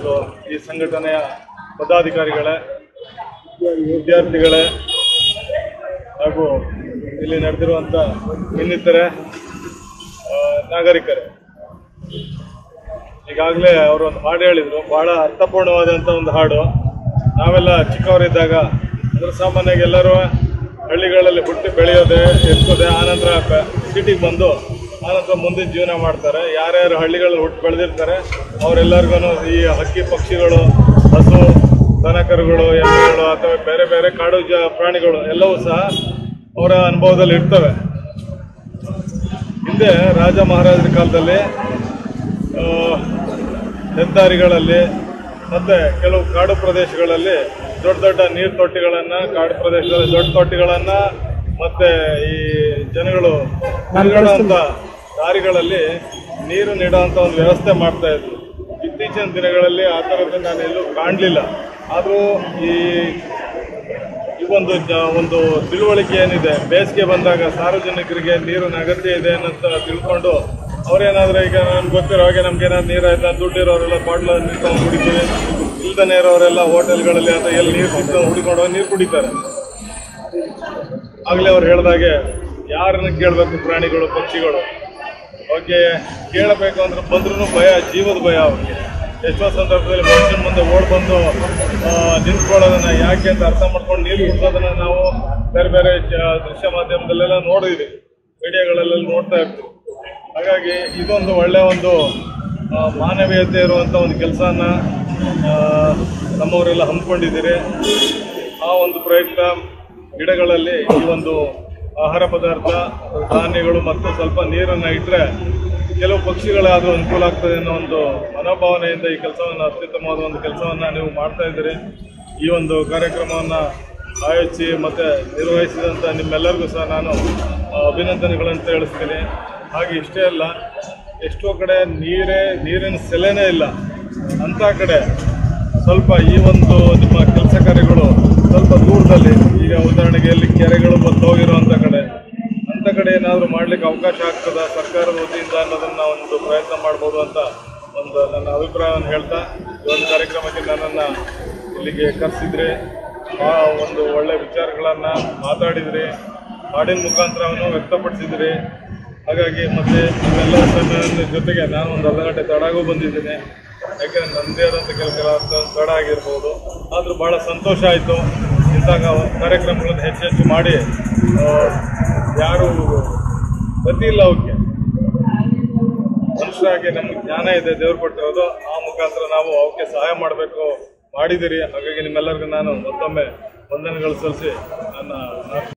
ಮತ್ತು ಈ ಸಂಘಟನೆಯ ಪದಾಧಿಕಾರಿಗಳೇ, ವಿದ್ಯಾರ್ಥಿಗಳೇ ಹಾಗೂ ಇಲ್ಲಿ ನಡೆದಿರುವಂಥ ಇನ್ನಿತರೆ ನಾಗರಿಕರೇ, ಈಗಾಗಲೇ ಅವರು ಒಂದು ಹಾಡು ಹೇಳಿದರು, ಭಾಳ ಅರ್ಥಪೂರ್ಣವಾದಂಥ ಒಂದು ಹಾಡು. ನಾವೆಲ್ಲ ಚಿಕ್ಕವರಿದ್ದಾಗ ಅಂದರೆ ಸಾಮಾನ್ಯವಾಗಿ ಎಲ್ಲರೂ ಹಳ್ಳಿಗಳಲ್ಲಿ ಹುಟ್ಟಿ ಬೆಳೆಯೋದೆ ಎತ್ತೋದೆ, ಆನಂತರ ಸಿಟಿಗೆ ಬಂದು ಆನಂತರ ಮುಂದಿನ ಜೀವನ ಮಾಡ್ತಾರೆ. ಯಾರ್ಯಾರು ಹಳ್ಳಿಗಳಲ್ಲಿ ಹುಟ್ಟು ಬೆಳೆದಿರ್ತಾರೆ ಅವರೆಲ್ಲರಿಗೂ ಈ ಹಕ್ಕಿ ಪಕ್ಷಿಗಳು, ಹಸು, ದನಕರುಗಳು, ಎಮ್ಮೆಗಳು ಅಥವಾ ಬೇರೆ ಬೇರೆ ಕಾಡು ಪ್ರಾಣಿಗಳು ಎಲ್ಲವೂ ಸಹ ಅವರ ಅನುಭವದಲ್ಲಿ ಇರ್ತವೆ. ಹಿಂದೆ ರಾಜ ಮಹಾರಾಜರ ಕಾಲದಲ್ಲಿ ಹೆದ್ದಾರಿಗಳಲ್ಲಿ ಮತ್ತು ಕೆಲವು ಕಾಡು ಪ್ರದೇಶಗಳಲ್ಲಿ ದೊಡ್ಡ ದೊಡ್ಡ ನೀರು ತೊಟ್ಟಿಗಳನ್ನು, ಕಾಡು ಪ್ರದೇಶದಲ್ಲಿ ದೊಡ್ಡ ತೊಟ್ಟಿಗಳನ್ನು ಮತ್ತು ಈ ಜನಗಳು ತಿರುಗಾಡುವಂಥ ದಾರಿಗಳಲ್ಲಿ ನೀರು ನೀಡುವಂಥ ಒಂದು ವ್ಯವಸ್ಥೆ ಮಾಡ್ತಾಯಿದ್ರು. ಇತ್ತೀಚಿನ ದಿನಗಳಲ್ಲಿ ಆ ಥರದ್ದು ನಾನು ಎಲ್ಲೂ ಕಾಣಲಿಲ್ಲ. ಆದರೂ ಈ ಒಂದು ತಿಳುವಳಿಕೆ ಏನಿದೆ, ಬೇಸಿಗೆ ಬಂದಾಗ ಸಾರ್ವಜನಿಕರಿಗೆ ನೀರಿನ ಅಗತ್ಯ ಇದೆ ಅನ್ನೋಂತ ತಿಳ್ಕೊಂಡು ಅವರೇನಾದರೂ ಈಗ ನಮ್ಗೆ ಗೊತ್ತಿರೋ ಹಾಗೆ ನಮ್ಗೇನಾದ್ರು ನೀರು ಆಯ್ತಾ, ದುಡ್ಡಿರೋರೆಲ್ಲ ಬಾಟ್ಲ ನೀರು ತಗೊಂಡು ಕುಡಿತೀವಿ, ಇಲ್ದನೇ ಇರೋರೆಲ್ಲ ಹೋಟೆಲ್ಗಳಲ್ಲಿ ಅಥವಾ ಎಲ್ಲಿ ನೀರು ಸಿಗ್ತದೆ ಹುಡುಕೊಂಡು ಹೋಗಿ ನೀರು ಕುಡಿತಾರೆ. ಆಗಲೇ ಅವ್ರು ಹೇಳ್ದಾಗೆ ಯಾರನ್ನು ಕೇಳಬೇಕು, ಪ್ರಾಣಿಗಳು ಪಕ್ಷಿಗಳು ಅವಕ್ಕೆ ಕೇಳಬೇಕು ಅಂದ್ರೆ ಬಂದ್ರೂ ಭಯ, ಜೀವದ ಭಯ ಅವ್ರಿಗೆ. ಎಷ್ಟೋ ಸಂದರ್ಭದಲ್ಲಿ ಮನುಷ್ಯನ ಮುಂದೆ ಓಡ್ ಬಂದು ನಿಂತ್ಕೊಳ್ಳೋದನ್ನು ಯಾಕೆ ಅಂತ ಅರ್ಥ ಮಾಡ್ಕೊಂಡು ನೀರು ಕುಡಿಸೋದನ್ನು ನಾವು ಬೇರೆ ಬೇರೆ ದೃಶ್ಯ ಮಾಧ್ಯಮದಲ್ಲೆಲ್ಲ ನೋಡಿದ್ವಿ, ಮೀಡಿಯಾಗಳಲ್ಲೆಲ್ಲ ನೋಡ್ತಾ ಇರ್ತೀವಿ. ಹಾಗಾಗಿ ಇದೊಂದು ಒಳ್ಳೆಯ ಒಂದು ಮಾನವೀಯತೆ ಇರುವಂಥ ಒಂದು ಕೆಲಸನ ನಮ್ಮವರೆಲ್ಲ ಹಮ್ಮಿಕೊಂಡಿದ್ದೀರಿ. ಆ ಒಂದು ಪ್ರಯುಕ್ತ ಗಿಡಗಳಲ್ಲಿ ಈ ಒಂದು ಆಹಾರ ಪದಾರ್ಥ, ಧಾನ್ಯಗಳು ಮತ್ತು ಸ್ವಲ್ಪ ನೀರನ್ನು ಇಟ್ಟರೆ ಕೆಲವು ಪಕ್ಷಿಗಳಾದರೂ ಅನುಕೂಲ ಆಗ್ತದೆ ಅನ್ನೋ ಒಂದು ಮನೋಭಾವನೆಯಿಂದ ಈ ಕೆಲಸವನ್ನು, ಅತ್ಯುತ್ತಮವಾದ ಒಂದು ಕೆಲಸವನ್ನು ನೀವು ಮಾಡ್ತಾ ಇದ್ದೀರಿ. ಈ ಒಂದು ಕಾರ್ಯಕ್ರಮವನ್ನು ಆಯೋಜಿಸಿ ಮತ್ತು ನಿರ್ವಹಿಸಿದಂಥ ನಿಮ್ಮೆಲ್ಲರಿಗೂ ಸಹ ನಾನು ಅಭಿನಂದನೆಗಳನ್ನು ತಿಳಿಸ್ತೀನಿ. ಹಾಗೆ ಇಷ್ಟೇ ಅಲ್ಲ, ಎಷ್ಟೋ ಕಡೆ ನೀರಿನ ಸೆಲೆನೇ ಇಲ್ಲ, ಅಂಥ ಕಡೆ ಸ್ವಲ್ಪ ಈ ಒಂದು ನಿಮ್ಮ ಕೆಲಸ ಕಾರ್ಯಗಳು ಸ್ವಲ್ಪ ದೂರದಲ್ಲಿ, ಈಗ ಉದಾಹರಣೆಗೆ ಎಲ್ಲಿ ಕೆರೆಗಳು ಹೋಗಿರುವಂಥ ಕಡೆ, ಅಂಥ ಕಡೆ ಏನಾದರೂ ಮಾಡಲಿಕ್ಕೆ ಅವಕಾಶ ಆಗ್ತದ ಸರ್ಕಾರದ ವತಿಯಿಂದ ಅನ್ನೋದನ್ನು ಒಂದು ಪ್ರಯತ್ನ ಮಾಡ್ಬೋದು ಅಂತ ಒಂದು ನನ್ನ ಅಭಿಪ್ರಾಯವನ್ನು ಹೇಳ್ತಾ, ಈ ಒಂದು ಕಾರ್ಯಕ್ರಮಕ್ಕೆ ನನ್ನನ್ನು ಇಲ್ಲಿಗೆ ಕರೆಸಿದ್ರಿ. ಒಂದು ಒಳ್ಳೆಯ ವಿಚಾರಗಳನ್ನು ಮಾತಾಡಿದ್ರಿ, ಹಾಡಿನ ಮುಖಾಂತರವನ್ನು ವ್ಯಕ್ತಪಡಿಸಿದ್ರಿ. ಹಾಗಾಗಿ ಮತ್ತು ನಿಮ್ಮೆಲ್ಲ ಸಮಯದ ಜೊತೆಗೆ ನಾನು ಒಂದು ಅರ್ಧ ಗಂಟೆ ತಡಾಗೂ ಬಂದಿದ್ದೀನಿ, ಯಾಕೆಂದರೆ ನನ್ನದೇ ಆದಂಥ ಕೆಲಸ ತಡ ಆಗಿರ್ಬೋದು. ಆದರೂ ಭಾಳ ಸಂತೋಷ ಆಯಿತು. ಇಂತಹ ಕಾರ್ಯಕ್ರಮಗಳನ್ನು ಹೆಚ್ಚೆಚ್ಚು ಮಾಡಿ, ಯಾರು ಗತಿ ಇಲ್ಲ ಅವಕ್ಕೆ, ಮನುಷ್ಯರಾಗಿ ನಮಗೆ ಜ್ಞಾನ ಇದೆ ದೇವ್ರು ಕೊಟ್ಟಿರೋದು, ಆ ಮುಖಾಂತರ ನಾವು ಅವಕ್ಕೆ ಸಹಾಯ ಮಾಡಿದ್ದೀರಿ. ಹಾಗಾಗಿ ನಿಮ್ಮೆಲ್ಲರಿಗೂ ನಾನು ಮತ್ತೊಮ್ಮೆ ವಂದನೆಗಳು ಸಲ್ಲಿಸಿ ನನ್ನ